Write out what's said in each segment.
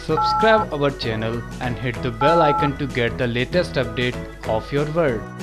Subscribe our channel and hit the bell icon to get the latest update of your world.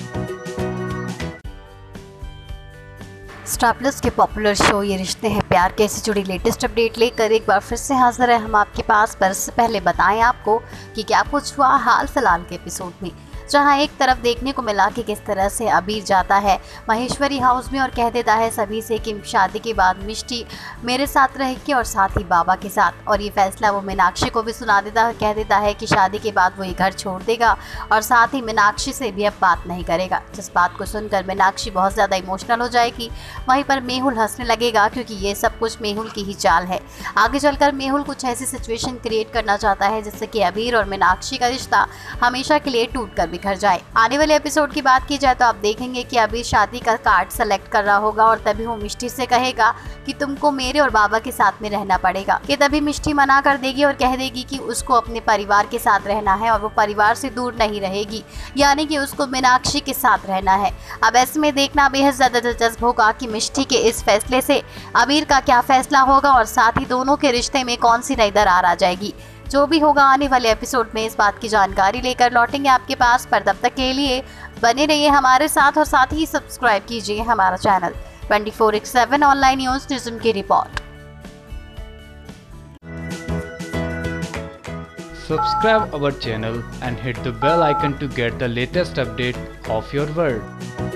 Star Plus के popular show ये रिश्ते हैं प्यार के से जुड़ी लेटेस्ट अपडेट लेकर एक बार फिर से हाजिर है हम आपके पास। पर इससे पहले बताएं आपको कि क्या कुछ हुआ हाल फिलहाल के एपिसोड में, जहां एक तरफ देखने को मिला कि किस तरह से अबीर जाता है महेश्वरी हाउस में और कह देता है सभी से कि शादी के बाद मिष्टी मेरे साथ रहेगी और साथ ही बाबा के साथ। और ये फैसला वो मीनाक्षी को भी सुना देता है, कह देता है कि शादी के बाद वो ये घर छोड़ देगा और साथ ही मीनाक्षी से भी अब बात नहीं करेगा। जिस बात को सुनकर मीनाक्षी बहुत ज़्यादा इमोशनल हो जाएगी। वहीं पर मेहुल हंसने लगेगा क्योंकि ये सब कुछ मेहुल की ही चाल है। आगे चलकर मेहुल कुछ ऐसी सिचुएशन क्रिएट करना चाहता है जिससे कि अबीर और मीनाक्षी का रिश्ता हमेशा के लिए टूट कर बिखर जाए। आने वाले एपिसोड की बात की जाए तो आप देखेंगे कि अबीर शादी का कार्ड सेलेक्ट कर रहा होगा और तभी वो मिष्टी से कहेगा कि तुमको मेरे और बाबा के साथ में रहना पड़ेगा। कि तभी मिष्टी मना कर देगी और कह देगी कि उसको अपने परिवार के साथ रहना है और वो परिवार से दूर नहीं रहेगी, यानी कि उसको मीनाक्षी के साथ रहना है। अब ऐसे में देखना बेहद ज्यादा दिलचस्प होगा कि मिष्टी के इस फैसले से अबीर का क्या फैसला होगा और साथ ही दोनों के रिश्ते में कौन सी नई दरार आ जाएगी। जो भी होगा आने वाले एपिसोड में इस बात की जानकारी लेकर लौटेंगे आपके पास। पर तब तक के लिए बने रहिए हमारे साथ और साथ ही सब्सक्राइब कीजिए हमारा चैनल 24/7 ऑनलाइन न्यूज़ निज़्म की report. Subscribe our channel and hit the bell icon to get the latest update of your world.